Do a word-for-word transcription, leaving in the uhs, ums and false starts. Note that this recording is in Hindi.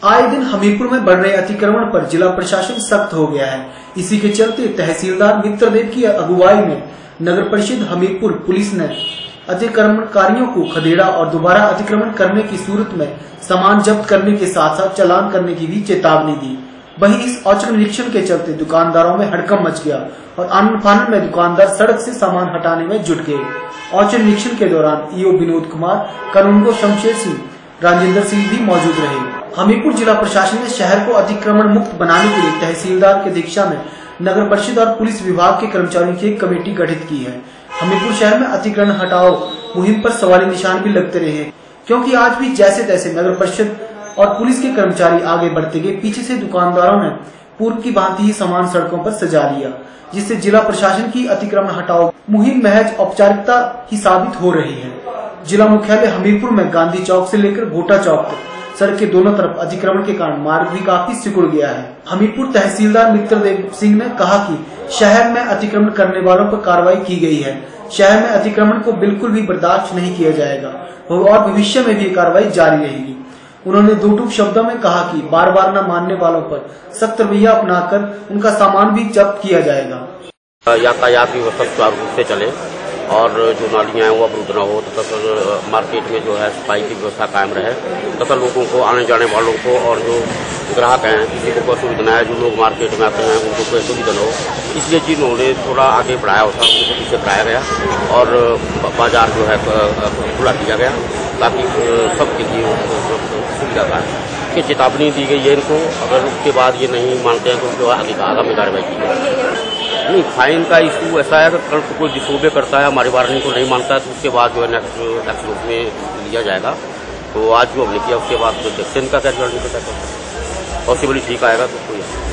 आए दिन हमीरपुर में बढ़ रहे अतिक्रमण पर जिला प्रशासन सख्त हो गया है। इसी के चलते तहसीलदार मित्रदेव की अगुवाई में नगर परिषद हमीरपुर पुलिस ने अतिक्रमणकारियों को खदेड़ा और दोबारा अतिक्रमण करने की सूरत में सामान जब्त करने के साथ साथ चालान करने की भी चेतावनी दी। वहीं इस औचक निरीक्षण के चलते दुकानदारों में हड़कंप मच गया और आनन फानन में दुकानदार सड़क से सामान हटाने में जुट गए। औचक निरीक्षण के दौरान ईओ विनोद कुमार, कानूनगो शमशेर सिंह, राजेंद्र सिंह भी मौजूद रहे। हमीरपुर जिला प्रशासन ने शहर को अतिक्रमण मुक्त बनाने के लिए तहसीलदार की अध्यक्षता में नगर परिषद और पुलिस विभाग के कर्मचारियों की एक कमेटी गठित की है। हमीरपुर शहर में अतिक्रमण हटाओ मुहिम पर सवाली निशान भी लगते रहे हैं, क्योंकि आज भी जैसे तैसे नगर परिषद और पुलिस के कर्मचारी आगे बढ़ते गए, पीछे से दुकानदारों ने पूर्व की भांति ही सामान सड़कों पर सजा लिया, जिससे जिला प्रशासन की अतिक्रमण हटाओ मुहिम महज औपचारिकता ही साबित हो रही है। जिला मुख्यालय हमीरपुर में गांधी चौक से लेकर भोटा चौक तक सड़क के दोनों तरफ अतिक्रमण के कारण मार्ग भी काफी सिकुड़ गया है। हमीरपुर तहसीलदार मित्रदेव सिंह ने कहा कि शहर में अतिक्रमण करने वालों पर कार्रवाई की गई है। शहर में अतिक्रमण को बिल्कुल भी बर्दाश्त नहीं किया जाएगा और भविष्य में भी कार्रवाई जारी रहेगी। उन्होंने दो टूक शब्दों में कहा कि बार बार न मानने वालों पर सख्त रवैया अपनाकर उनका सामान भी जब्त किया जाएगा। यातायात की व्यवस्था सुचारू रूप से चले और जो नालियाँ हैं वो अवरुद्ध न हो तथा मार्केट में जो है सफाई की व्यवस्था कायम रहे तथा लोगों को, आने जाने वालों को और जो ग्राहक हैं किसी को कोई सुविधा न है, जो लोग मार्केट में आते हैं उनको कोई सुविधा न हो, इसलिए जिन्होंने थोड़ा आगे बढ़ाया होता उनको पीछे बढ़ाया गया और बाजार जो है खुला किया गया ताकि सबके लिए सुविधा का कि चेतावनी दी गई है इनको। अगर उसके बाद ये नहीं मानते हैं तो जो आगे आगामी कार्रवाई की जाएगी। नहीं, फाइन का इशू ऐसा है कि कल को कोई डिसोबे करता है, हमारी वार्निंग को नहीं मानता है तो उसके बाद जो है नेक्स्ट एक्शन रूप में लिया जाएगा। तो आज जो हमने किया उसके बाद जो एक्शन का क्या रिजल्ट निकलता है पॉसिबली ठीक आएगा तो कोई